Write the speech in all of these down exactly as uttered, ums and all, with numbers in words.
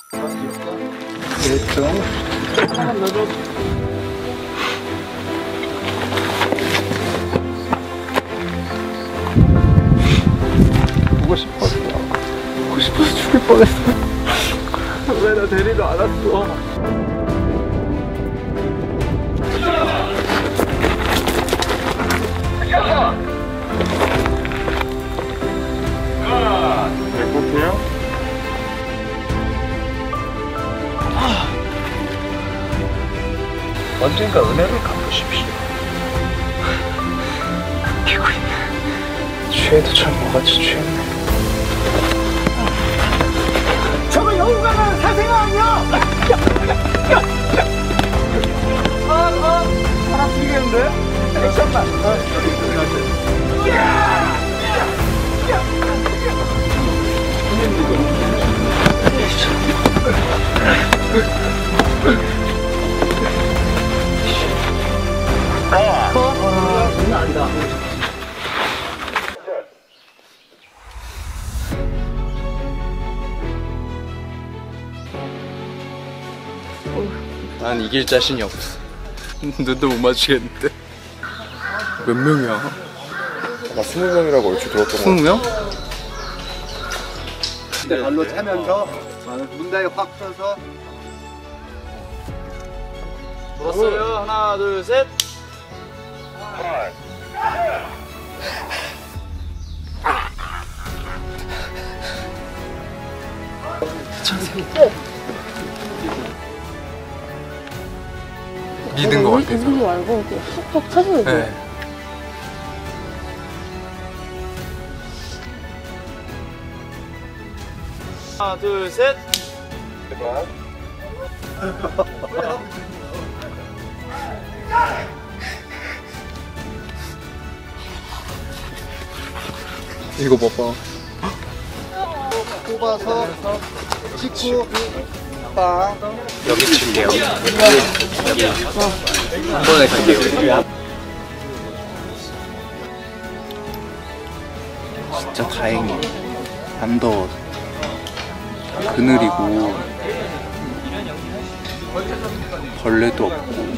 그랬죠. 하나 넣어줘. 보고 싶었어. 보고 싶어서 죽을 뻔했어. 왜 나 데리러 안 왔어? 배고프요? 언젠가 은혜를 갚으십시오. 피고인 취해도 참 뭐같이 취했네. 저거 영웅가는 사생아 아니야? 아, 아, 사람 죽이겠는데? 액션만. 장난 아니다. 난 이길 자신이 없어. 눈도 못 맞추겠는데. 몇 명이야? 아마 스무 명이라고 얼추 들었던 거 스무 명? 발로 차면서 문다리 확 서서 돌았어요. 하나, 둘, 셋. 믿은 거 같아서. 움직이지 말고 이렇게 팍팍 차줘야 돼. 네. 하나, 둘, 셋. 제발. 이거 봐봐. 뽑아서 찍고 빵. 여기 칠게요. 여기. 한 번에 갈게요. 진짜 다행이야. 안 더워서. 그늘이고 벌레도 없고.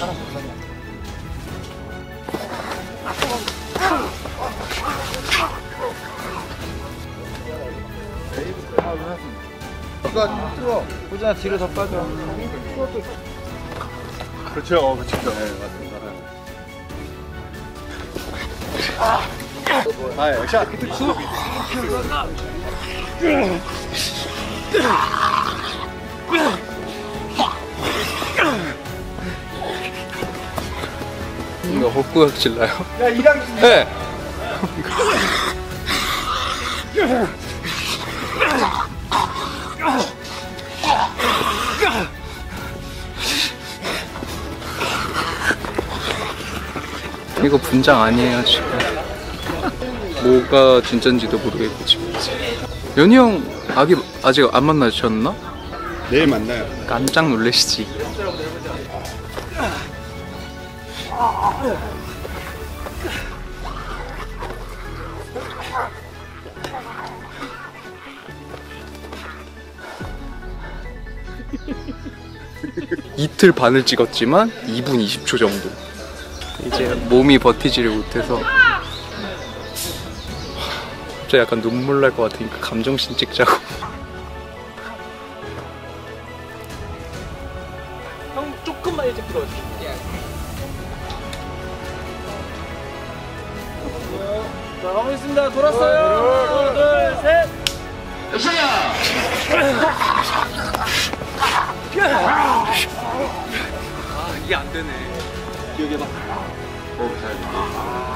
이거 틀어. 호진아 뒤로 더 빠져. 그렇죠, 어, 그렇죠. 네, 맞습니다. 아, 액션. 이거 헛구역질 나요? 야, 이랑 네! 이거 분장 아니에요 지금. 뭐가 진짠지도 모르겠고 지금. 연희 형 아기 아직 안 만나셨나? 내일 만나요. 깜짝 놀라시지. 이틀 반을 찍었지만 이 분 이십 초 정도. 이제 몸이 버티지를 못해서 갑자기 약간 눈물 날 것 같으니까 감정씬 찍자고. 형 조금만 일찍 들어와줘. 자, 가보겠습니다. 돌았어요. 하나, 둘, 셋. 아 이게 안 되네. 기억해봐. 어, 잘.